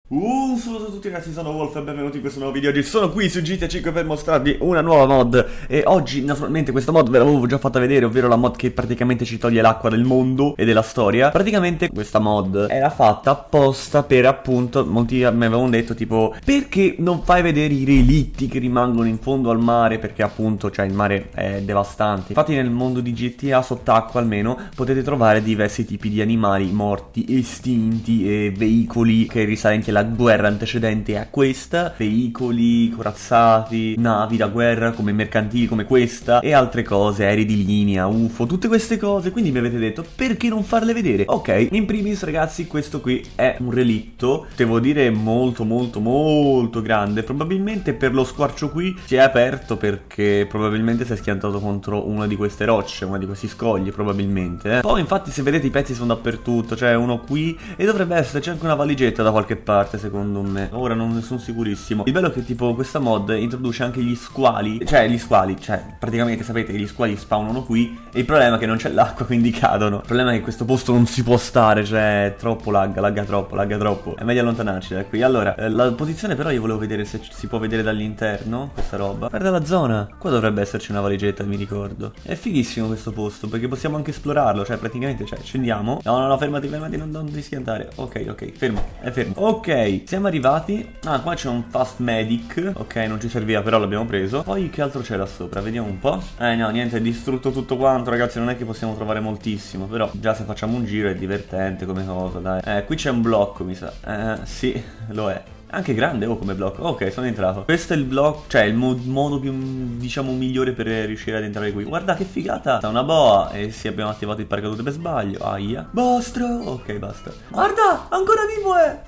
Un saluto a tutti ragazzi, sono Wolf e benvenuti in questo nuovo video. Oggi sono qui su GTA 5 per mostrarvi una nuova mod. E oggi naturalmente questa mod ve l'avevo già fatta vedere, ovvero la mod che praticamente ci toglie l'acqua del mondo e della storia. Praticamente questa mod era fatta apposta per appunto, molti mi avevano detto tipo, perché non fai vedere i relitti che rimangono in fondo al mare? Perché appunto, cioè, il mare è devastante. Infatti nel mondo di GTA sott'acqua almeno potete trovare diversi tipi di animali morti, estinti e veicoli che risalenti alla guerra antecedente a questa, veicoli corazzati, navi da guerra come mercantili come questa e altre cose, aerei di linea, UFO, tutte queste cose. Quindi mi avete detto perché non farle vedere? Ok, in primis ragazzi, questo qui è un relitto, devo dire molto grande. Probabilmente per lo squarcio qui si è aperto perché probabilmente si è schiantato contro una di queste rocce, una di questi scogli probabilmente. Poi infatti se vedete i pezzi sono dappertutto, c'è uno qui e dovrebbe esserci anche una valigetta da qualche parte secondo me. Ora non ne sono sicurissimo. Il bello è che tipo questa mod introduce anche gli squali, cioè praticamente sapete che gli squali spawnano qui e il problema è che non c'è l'acqua, quindi cadono. Il problema è che questo posto non si può stare, cioè troppo lagga troppo. È meglio allontanarci da qui. Allora, la posizione però io volevo vedere se si può vedere dall'interno questa roba. Guarda la zona. Qua dovrebbe esserci una valigetta, mi ricordo. È fighissimo questo posto perché possiamo anche esplorarlo, cioè praticamente, cioè scendiamo. No, fermati, non ti schiantare. Ok, fermo, è fermo. Ok, siamo arrivati. Ah, qua c'è un fast medic. Ok, non ci serviva però l'abbiamo preso. Poi che altro c'è là sopra? Vediamo un po'. No, niente, è distrutto tutto quanto ragazzi. Non è che possiamo trovare moltissimo, però già se facciamo un giro è divertente come cosa, dai. Qui c'è un blocco, mi sa. Sì, lo è. Anche grande come blocco. Ok, sono entrato. Questo è il blocco, cioè il modo più, diciamo, migliore per riuscire ad entrare qui. Guarda che figata. Una boa. E sì, abbiamo attivato il paracadute per sbaglio. Aia. Basta. Ok, basta. Guarda, ancora vivo è.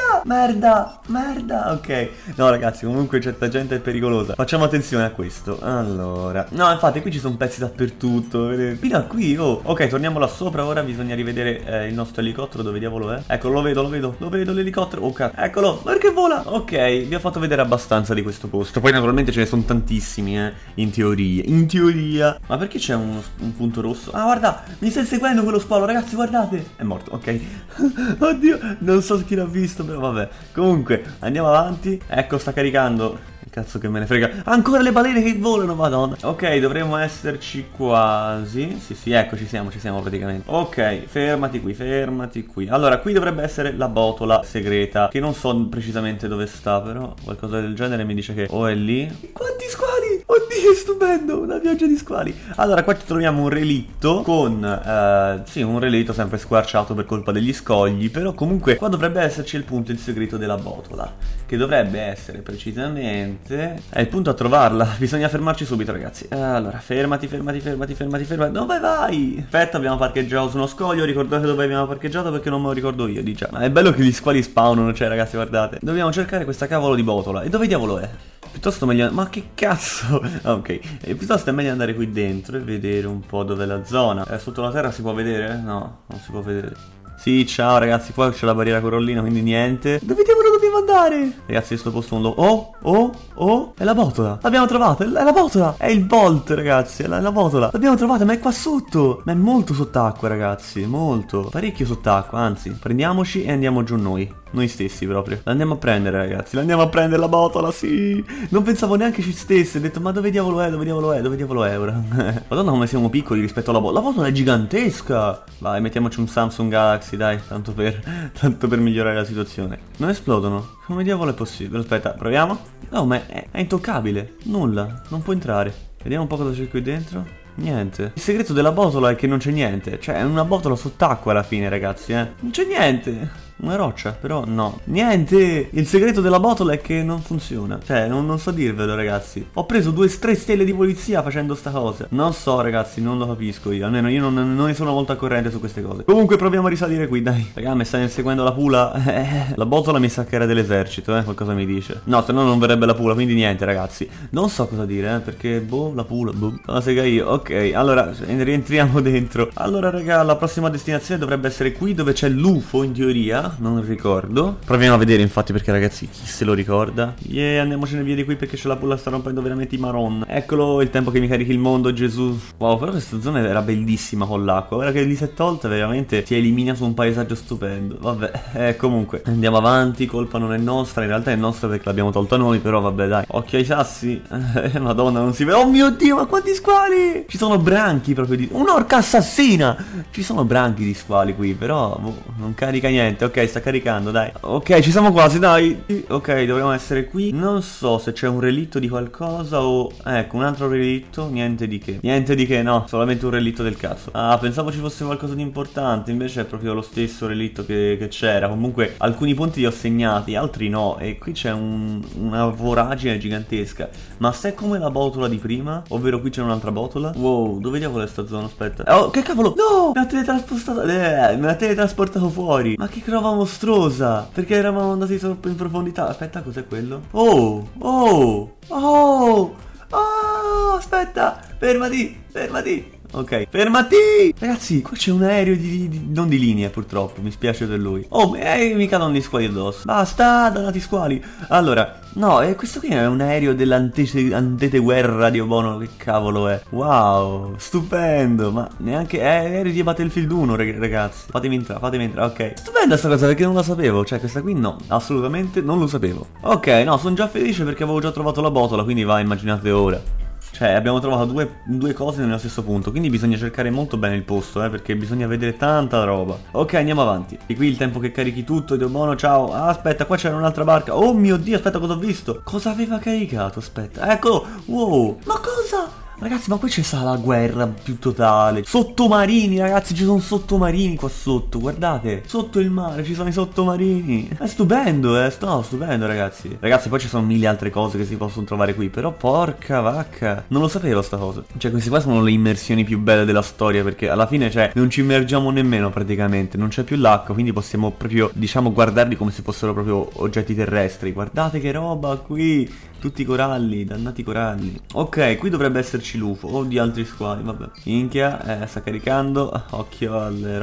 Guarda. Merda. Ok. No ragazzi, comunque certa gente è pericolosa. Facciamo attenzione a questo. Allora, no, infatti qui ci sono pezzi dappertutto, vedete? Fino a qui, oh. Ok, torniamo là sopra. Ora bisogna rivedere il nostro elicottero. Dove diavolo è? Ecco, lo vedo l'elicottero. Ok, eccolo. Perché vola? Ok, vi ho fatto vedere abbastanza di questo posto. Poi naturalmente ce ne sono tantissimi, in teoria. Ma perché c'è un punto rosso? Ah, guarda, mi stai seguendo quello spawn, ragazzi, guardate. È morto, ok. Oddio, non so chi l'ha visto, però vabbè. Comunque, andiamo avanti. Ecco, sta caricando. Cazzo che me ne frega. Ancora le balene che volano, madonna. Ok, dovremmo esserci quasi. Sì, ecco, ci siamo praticamente. Ok, fermati qui. Allora, qui dovrebbe essere la botola segreta, che non so precisamente dove sta, però qualcosa del genere mi dice che o è lì. Quanti squali! Oddio, è stupendo, una pioggia di squali. Allora, qua ci troviamo un relitto con, sì, un relitto sempre squarciato per colpa degli scogli. Però comunque qua dovrebbe esserci il segreto della botola, che dovrebbe essere precisamente... È il punto a trovarla. Bisogna fermarci subito ragazzi. Allora, fermati. Dove vai? Aspetta, abbiamo parcheggiato su uno scoglio. Ricordate dove abbiamo parcheggiato perché non me lo ricordo io, di già. Ma è bello che gli squali spawnano, cioè ragazzi, guardate. Dobbiamo cercare questa cavolo di botola. E dove diavolo è? Piuttosto meglio... Ma che cazzo? Ok, piuttosto è meglio andare qui dentro e vedere un po' dov'è la zona. Sotto la terra si può vedere? No, non si può vedere. Sì, ciao ragazzi, qua c'è la barriera corollina, quindi niente. Dove dobbiamo andare? Ragazzi, questo posto non lo... Oh, è la botola. L'abbiamo trovata, è la botola. È il Bolt, ragazzi, è la botola. L'abbiamo trovata, ma è qua sotto. Ma è molto sott'acqua, ragazzi, molto. Parecchio sott'acqua, anzi. Prendiamoci e andiamo giù noi stessi proprio. L'andiamo a prendere ragazzi. L'andiamo a prendere la botola, sì. Non pensavo neanche ci stesse. Ho detto ma dove diavolo è ora? Madonna come siamo piccoli rispetto alla botola. La botola è gigantesca. Vai, mettiamoci un Samsung Galaxy, dai. Tanto per migliorare la situazione. Non esplodono. Come diavolo è possibile? Aspetta, proviamo. No, ma è intoccabile. Nulla, non può entrare. Vediamo un po' cosa c'è qui dentro. Niente. Il segreto della botola è che non c'è niente. Cioè è una botola sott'acqua alla fine ragazzi, Non c'è niente. Una roccia, però no. Niente. Il segreto della botola è che non funziona. Cioè non so dirvelo ragazzi. Ho preso 3 stelle di polizia facendo sta cosa. Non so ragazzi, non lo capisco io. Almeno io non ne sono molto al corrente su queste cose. Comunque proviamo a risalire qui, dai. Raga, mi sta inseguendo la pula. La botola mi sa che era dell'esercito, qualcosa mi dice. No, se no non verrebbe la pula, quindi niente ragazzi. Non so cosa dire, perché la pula, la sega io. Ok, allora rientriamo dentro. Allora raga, la prossima destinazione dovrebbe essere qui dove c'è l'UFO in teoria. cosa? Non ricordo. Proviamo a vedere infatti, perché ragazzi, chi se lo ricorda? Yeah, andiamocene via di qui perché ce la pulla sta rompendo veramente i marron. Eccolo il tempo che mi carichi il mondo, Gesù. Wow, però questa zona era bellissima con l'acqua. Ora che lì si è tolta, veramente si elimina su un paesaggio stupendo. Vabbè, comunque andiamo avanti, colpa non è nostra. In realtà è nostra perché l'abbiamo tolta noi, però vabbè dai. Occhio ai sassi. Madonna, non si vede. Oh mio Dio, ma quanti squali! Ci sono branchi proprio di... Un'orca assassina! Ci sono branchi di squali qui, però non carica niente. Ok, sta caricando, dai. Ok, ci siamo quasi, dai. Ok, dovremmo essere qui. Non so se c'è un relitto di qualcosa o... Ecco, un altro relitto. Niente di che. Niente di che, no. Solamente un relitto del cazzo. Ah, pensavo ci fosse qualcosa di importante. Invece è proprio lo stesso relitto che c'era. Comunque, alcuni punti li ho segnati, altri no. E qui c'è una voragine gigantesca. Ma se è come la botola di prima, ovvero qui c'è un'altra botola. Wow, dove diavolo è sta zona? Aspetta. Oh, che cavolo! No! Mi ha teletrasportato fuori. Ma che roba mostruosa! Perché eravamo andati troppo in profondità. Aspetta, cos'è quello? Oh! Oh! Oh! Oh! Aspetta! Fermati! Fermati! Ok, fermati! Ragazzi, qua c'è un aereo non di linea, purtroppo. Mi spiace per lui. Oh, mi cadono gli squali addosso. Basta, dannati squali. Allora, no, questo qui è un aereo dell'anteguerra di Obono. Che cavolo è? Wow, stupendo. Ma neanche... È aereo di Battlefield 1, ragazzi. Fatemi entrare, ok. Stupenda sta cosa, perché non la sapevo. Cioè, questa qui no, assolutamente non lo sapevo. Ok, no, sono già felice perché avevo già trovato la botola. Quindi va, immaginate ora. Cioè, abbiamo trovato due cose nello stesso punto. Quindi bisogna cercare molto bene il posto, perché bisogna vedere tanta roba. Ok, andiamo avanti. E qui il tempo che carichi tutto. Dio buono, ciao. Ah, aspetta, qua c'era un'altra barca. Oh mio Dio, aspetta, cosa ho visto? Cosa aveva caricato? Aspetta, eccolo. Wow. Ma cosa? Ragazzi, ma qui c'è stata la guerra più totale. Sottomarini, ragazzi, ci sono sottomarini qua sotto. Guardate, sotto il mare ci sono i sottomarini. È stupendo, no, stupendo, ragazzi. Ragazzi, poi ci sono mille altre cose che si possono trovare qui. Però porca vacca, non lo sapevo sta cosa. Cioè, queste qua sono le immersioni più belle della storia, perché alla fine, cioè, non ci immergiamo nemmeno praticamente. Non c'è più l'acqua, quindi possiamo proprio, diciamo, guardarli come se fossero proprio oggetti terrestri. Guardate che roba qui. Tutti i coralli, dannati coralli. Ok, qui dovrebbe esserci l'UFO o di altri squali, vabbè. Minchia, sta caricando. Occhio alle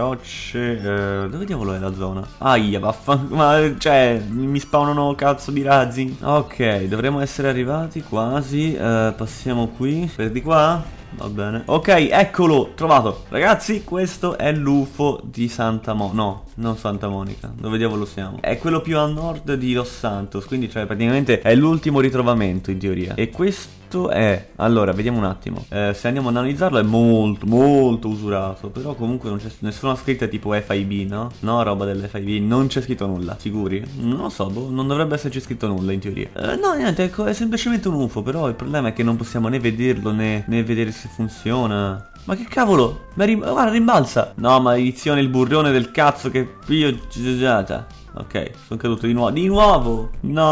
rocce. Dove diavolo è la zona? Aia, vaffanculo. Ma, cioè, mi spawnano cazzo di razzi. Ok, dovremmo essere arrivati quasi. Passiamo qui. Per di qua? Va bene. Ok, eccolo, trovato. Ragazzi, questo è l'UFO di Santa Monica. No, non Santa Monica. Dove diavolo siamo? È quello più a nord di Los Santos. Quindi, cioè, praticamente è l'ultimo ritrovamento in teoria. E questo è... Allora, vediamo un attimo. Se andiamo ad analizzarlo è molto, molto usurato. Però comunque non c'è nessuna scritta tipo FIB, no? No, roba dell'FIB. Non c'è scritto nulla. Sicuri? Non lo so, non dovrebbe esserci scritto nulla in teoria. No, niente, ecco, è semplicemente un UFO. Però il problema è che non possiamo né vederlo né vedere se funziona. Ma che cavolo? Guarda, rimbalza. No, maledizione, il burrone del cazzo che io... Ok, sono caduto di nuovo. Di nuovo!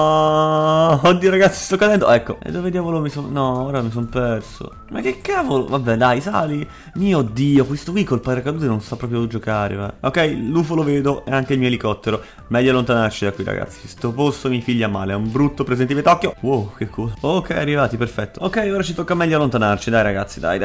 No! Oddio ragazzi, sto cadendo. Ecco. E dove diavolo mi sono... No, ora mi sono perso. Ma che cavolo? Vabbè dai, sali. Mio Dio, questo qui col paracadute non sa proprio giocare, va. Ok, l'UFO lo vedo e anche il mio elicottero. Meglio allontanarci da qui ragazzi. Sto posto mi figlia male. È un brutto presentime d'occhio. Wow, che culo. Ok, arrivati, perfetto. Ok, ora ci tocca meglio allontanarci. Dai ragazzi, dai.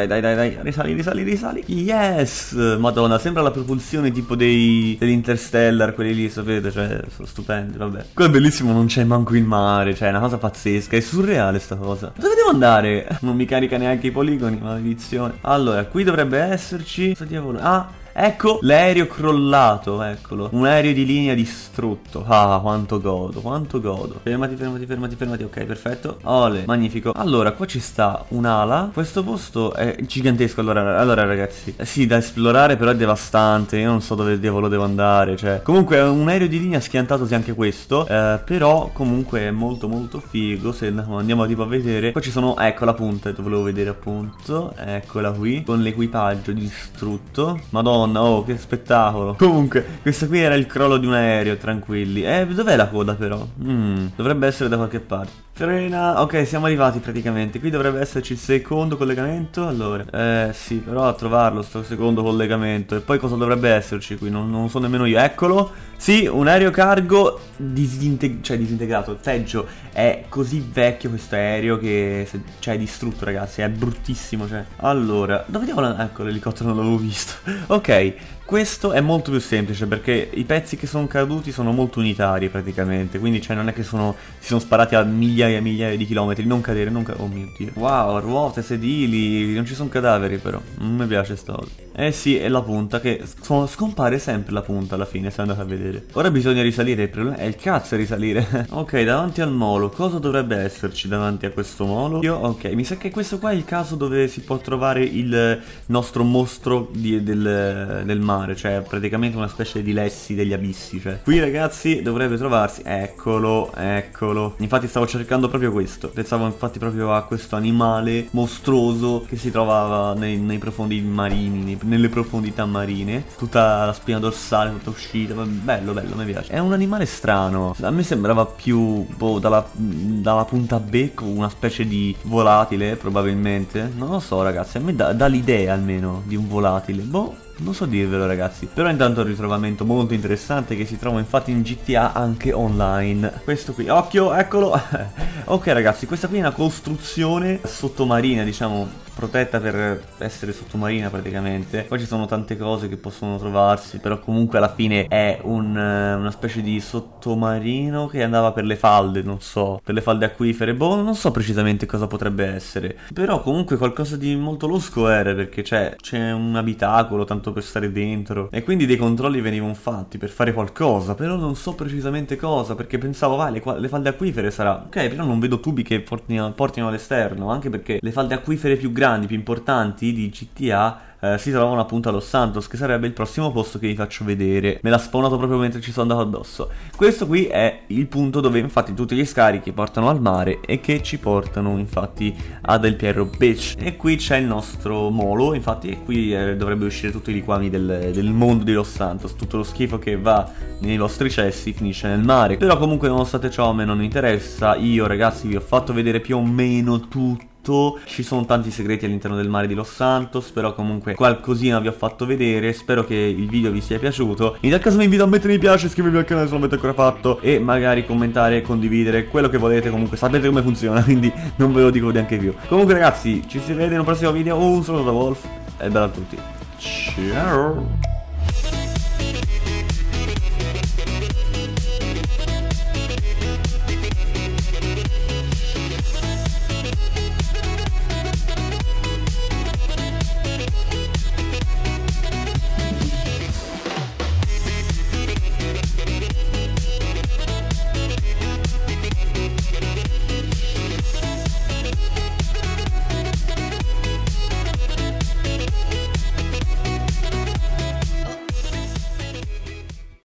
Risali. Yes! Madonna, sembra la propulsione tipo dell'Interstellar, quelli lì, sapete? Cioè, sono stupendi, vabbè. Quello è bellissimo, non c'è manco il mare. Cioè, è una cosa pazzesca. È surreale sta cosa. Dove devo andare? Non mi carica neanche i poligoni, maledizione. Allora, qui dovrebbe esserci... Cosa diavolo? Ah... Ecco l'aereo crollato, eccolo. Un aereo di linea distrutto. Ah, quanto godo, quanto godo. Fermati. Ok, perfetto. Ole, magnifico. Allora, qua ci sta un'ala. Questo posto è gigantesco. Allora ragazzi, sì, da esplorare, però è devastante. Io non so dove diavolo devo andare. Cioè, comunque è un aereo di linea schiantatosi anche questo. Però comunque è molto molto figo. Se andiamo tipo a vedere. Qua ci sono, ecco la punta che volevo vedere appunto. Eccola qui, con l'equipaggio distrutto. Madonna. Oh, che spettacolo. Comunque, questo qui era il crollo di un aereo, tranquilli. Dov'è la coda però? Dovrebbe essere da qualche parte. Frena. Ok, siamo arrivati praticamente. Qui dovrebbe esserci il secondo collegamento. Allora, sì, però a trovarlo sto secondo collegamento. E poi cosa dovrebbe esserci qui? Non so nemmeno io. Eccolo. Sì, un aereo cargo disintegrato. Peggio, è così vecchio questo aereo che cioè è distrutto, ragazzi. È bruttissimo, cioè. Allora, dove diavolo? Ecco, l'elicottero non l'avevo visto. Ok, Questo è molto più semplice perché i pezzi che sono caduti sono molto unitari praticamente, quindi cioè non è che si sono sparati a migliaia e migliaia di chilometri. Non cadere, oh mio Dio. Wow, ruote, sedili, non ci sono cadaveri però. Non mi piace sta cosa. Eh sì, è la punta che scompare sempre la punta alla fine, se andate a vedere. Ora bisogna risalire, il problema è il cazzo risalire. Ok, davanti al molo, cosa dovrebbe esserci davanti a questo molo? Ok, mi sa che questo qua è il caso dove si può trovare il nostro mostro del mare, cioè praticamente una specie di Lessi degli abissi, cioè. Qui ragazzi dovrebbe trovarsi, eccolo, eccolo. Infatti stavo cercando proprio questo, pensavo infatti proprio a questo animale mostruoso che si trovava nei profondi marini, nelle profondità marine. Tutta la spina dorsale, tutta uscita, bello, bello, mi piace. È un animale strano, a me sembrava più, boh, dalla punta a becco, una specie di volatile probabilmente. Non lo so ragazzi, a me dà l'idea almeno di un volatile, boh. Non so dirvelo ragazzi. Però intanto un ritrovamento molto interessante che si trova infatti in GTA anche online. Questo qui, occhio, eccolo. Ok ragazzi, questa qui è una costruzione sottomarina, diciamo, protetta per essere sottomarina praticamente. Poi ci sono tante cose che possono trovarsi, però comunque alla fine è una specie di sottomarino che andava per le falde, non so, per le falde acquifere. Boh, non so precisamente cosa potrebbe essere, però comunque qualcosa di molto losco era, perché c'è un abitacolo tanto per stare dentro, e quindi dei controlli venivano fatti per fare qualcosa, però non so precisamente cosa, perché pensavo, vai, le falde acquifere sarà, ok, però non vedo tubi che portino all'esterno, anche perché le falde acquifere più grandi, più importanti di GTA si trovano appunto a Los Santos, che sarebbe il prossimo posto che vi faccio vedere. Me l'ha spawnato proprio mentre ci sono andato addosso. Questo qui è il punto dove infatti tutti gli scarichi portano al mare e che ci portano infatti a Del Pierro Beach. E qui c'è il nostro molo, infatti, e qui dovrebbe uscire tutti i liquami del mondo di Los Santos. Tutto lo schifo che va nei vostri cessi finisce nel mare. Però comunque nonostante ciò a me non interessa. Io ragazzi vi ho fatto vedere più o meno tutto. Ci sono tanti segreti all'interno del mare di Los Santos, però comunque qualcosina vi ho fatto vedere. Spero che il video vi sia piaciuto. In tal caso vi invito a mettere mi piace, iscrivervi al canale se non l'avete ancora fatto, e magari commentare e condividere quello che volete. Comunque sapete come funziona, quindi non ve lo dico neanche più. Comunque ragazzi, ci si vede in un prossimo video. Un saluto da Wolf e bella a tutti. Ciao.